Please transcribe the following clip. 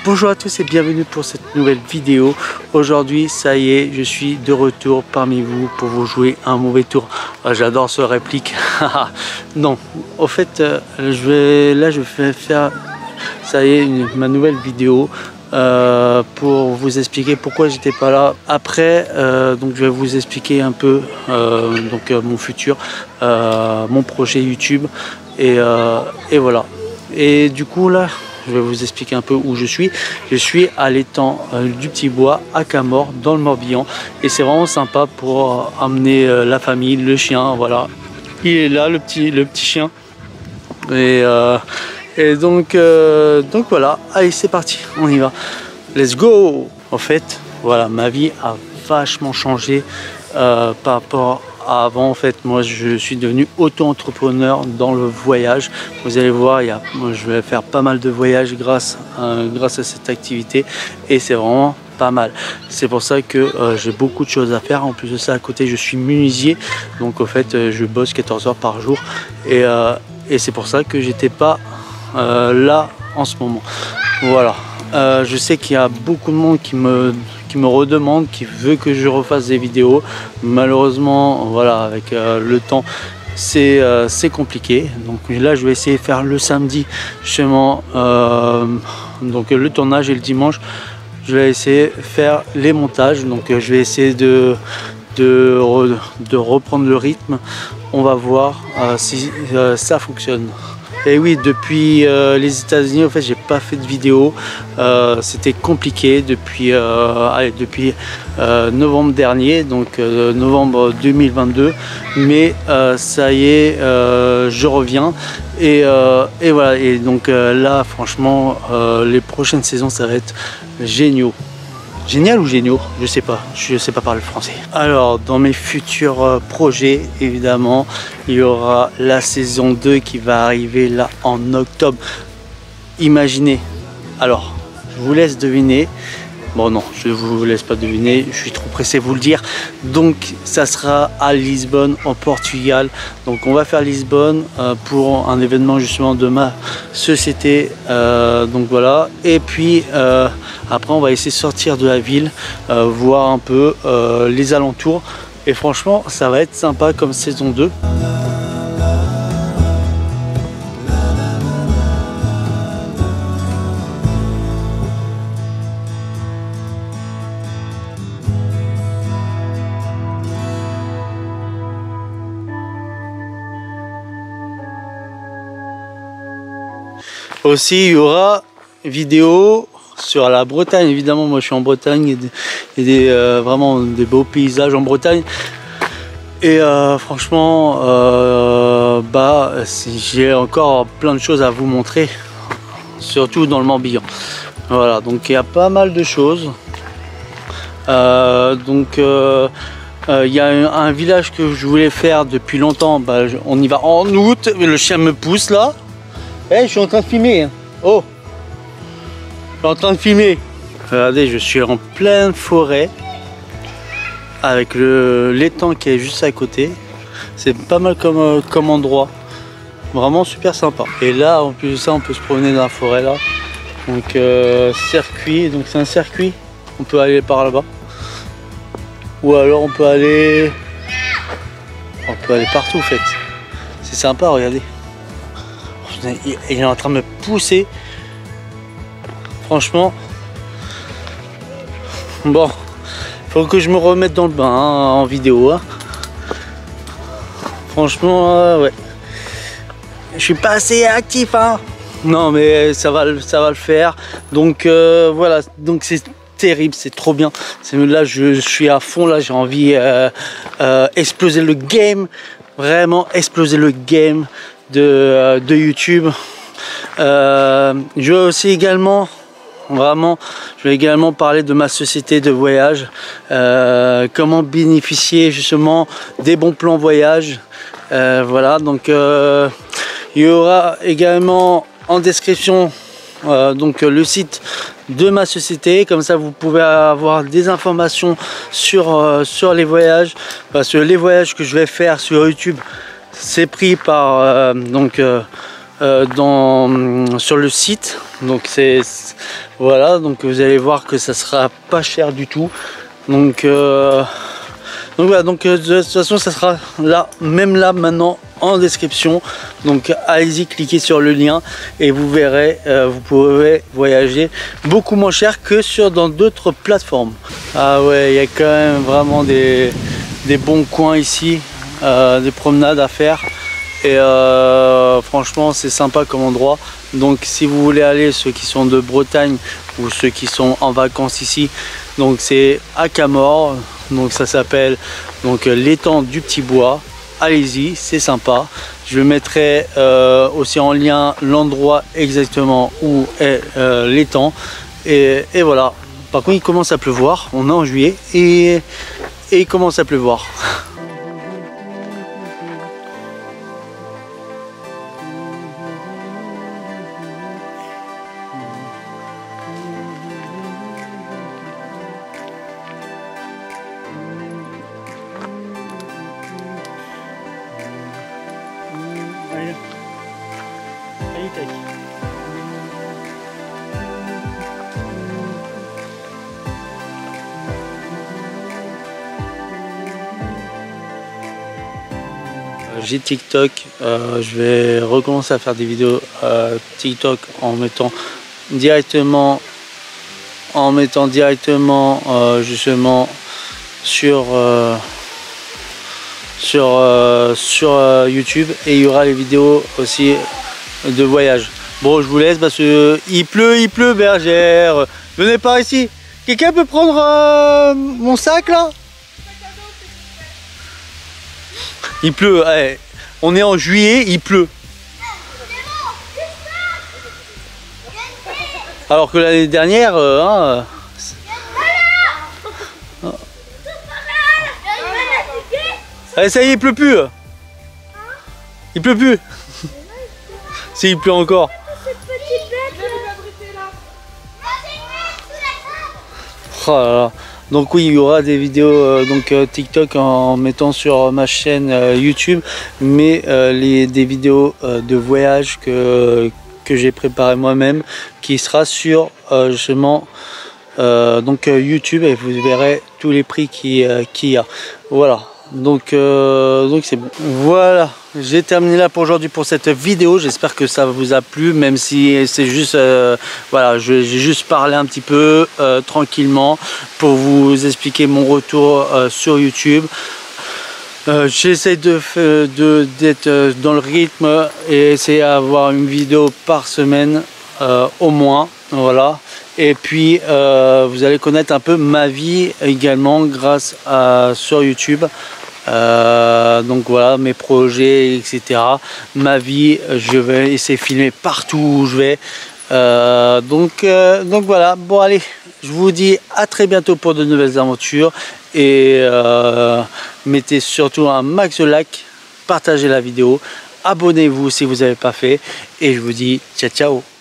Bonjour à tous et bienvenue pour cette nouvelle vidéo. Aujourd'hui, ça y est, je suis de retour parmi vous pour vous jouer un mauvais tour. J'adore ce réplique. Non, au fait, je vais faire, ça y est, ma nouvelle vidéo pour vous expliquer pourquoi j'étais pas là. Après, donc je vais vous expliquer un peu mon futur, mon projet YouTube et voilà. Et du coup là, je vais vous expliquer un peu où je suis. Je suis à l'étang du Petit Bois à Camors dans le Morbihan et c'est vraiment sympa pour amener la famille, le chien, voilà. Il est là, le petit chien. Et donc voilà, allez c'est parti, on y va. Let's go. En fait, voilà, ma vie a vachement changé par rapport à avant. En fait, moi je suis devenu auto-entrepreneur dans le voyage. Vous allez voir, je vais faire pas mal de voyages grâce à cette activité et c'est vraiment pas mal. C'est pour ça que j'ai beaucoup de choses à faire. En plus de ça, à côté, je suis menuisier. Donc en fait, je bosse 14 heures par jour et c'est pour ça que j'étais pas là en ce moment. Voilà. Je sais qu'il y a beaucoup de monde qui me redemande, qui veut que je refasse des vidéos. Malheureusement, voilà, avec le temps, c'est compliqué. Donc là, je vais essayer de faire le samedi, justement, donc le tournage, et le dimanche, je vais essayer de faire les montages. Donc je vais essayer de reprendre le rythme. On va voir si ça fonctionne. Et oui, depuis les États-Unis, en fait, j'ai pas fait de vidéo. C'était compliqué depuis novembre dernier, donc novembre 2022. Mais ça y est, je reviens. Et voilà. Et donc là, franchement, les prochaines saisons, ça va être génial. Génial ou géniaux, je sais pas parler français. Alors dans mes futurs projets, évidemment, il y aura la saison 2 qui va arriver là en octobre. Imaginez, alors je vous laisse deviner. Bon non, je ne vous laisse pas deviner, je suis trop pressé de vous le dire. Donc ça sera à Lisbonne, en Portugal. Donc on va faire Lisbonne pour un événement justement de ma société. Donc voilà. Et puis après on va essayer de sortir de la ville, voir un peu les alentours. Et franchement ça va être sympa comme saison 2. Aussi, il y aura vidéo sur la Bretagne. Évidemment, moi je suis en Bretagne et vraiment des beaux paysages en Bretagne. Et franchement, j'ai encore plein de choses à vous montrer, surtout dans le Morbihan. Voilà, donc il y a pas mal de choses. Il y a un village que je voulais faire depuis longtemps. On y va en août. Le chien me pousse là. Hey, je suis en train de filmer. Oh, je suis en train de filmer. Regardez, je suis en pleine forêt avec l'étang qui est juste à côté. C'est pas mal comme endroit. Vraiment super sympa. Et là, en plus de ça, on peut se promener dans la forêt là. Donc circuit. Donc c'est un circuit. On peut aller par là-bas. Ou alors on peut aller partout en fait. C'est sympa, regardez. Il est en train de me pousser. Franchement. Bon. Faut que je me remette dans le bain en vidéo. Franchement, ouais. Je suis pas assez actif. Non mais ça va le faire. Donc voilà. Donc c'est terrible. C'est trop bien. Là je suis à fond. Là j'ai envie exploser le game. Vraiment exploser le game de YouTube. Je vais aussi également parler de ma société de voyage, comment bénéficier justement des bons plans voyage. Voilà, donc il y aura également en description donc le site de ma société, comme ça vous pouvez avoir des informations sur les voyages, parce que les voyages que je vais faire sur YouTube, c'est pris par sur le site. Donc voilà, donc vous allez voir que ça sera pas cher du tout. Donc voilà, donc de toute façon ça sera là, même là maintenant en description. Donc allez-y, cliquez sur le lien et vous verrez, vous pourrez voyager beaucoup moins cher que dans d'autres plateformes. Ah ouais, il y a quand même vraiment des bons coins ici, des promenades à faire. Et franchement c'est sympa comme endroit. Donc si vous voulez aller, ceux qui sont de Bretagne ou ceux qui sont en vacances ici, donc c'est à Camors, donc ça s'appelle donc l'étang du Petit Bois. Allez-y, c'est sympa. Je mettrai aussi en lien l'endroit exactement où est l'étang. Et voilà. Par contre il commence à pleuvoir, on est en juillet et il commence à pleuvoir. J'ai TikTok, je vais recommencer à faire des vidéos TikTok en mettant directement justement sur YouTube, et il y aura les vidéos aussi de voyage. Bon, je vous laisse parce que il pleut bergère. Venez par ici. Quelqu'un peut prendre mon sac là? Il pleut, ouais. On est en juillet, il pleut. Alors que l'année dernière, allez, ça y est, il pleut plus. Il pleut plus. Si, il pleut encore. Oh là là. Donc oui, il y aura des vidéos TikTok en mettant sur ma chaîne YouTube, mais des vidéos de voyage que j'ai préparé moi-même, qui sera sur justement YouTube, et vous verrez tous les prix qu'il y a. Voilà. Donc c'est bon. Voilà, j'ai terminé là pour aujourd'hui pour cette vidéo. J'espère que ça vous a plu, même si c'est juste voilà, j'ai juste parlé un petit peu tranquillement pour vous expliquer mon retour sur YouTube. J'essaie d'être dans le rythme et essayer d'avoir une vidéo par semaine au moins. Voilà. Et puis vous allez connaître un peu ma vie également grâce sur YouTube. Donc voilà, mes projets, etc. Ma vie, je vais essayer de filmer partout où je vais. Donc voilà, bon allez, je vous dis à très bientôt pour de nouvelles aventures. Et mettez surtout un max de like, partagez la vidéo, abonnez-vous si vous n'avez pas fait. Et je vous dis ciao ciao.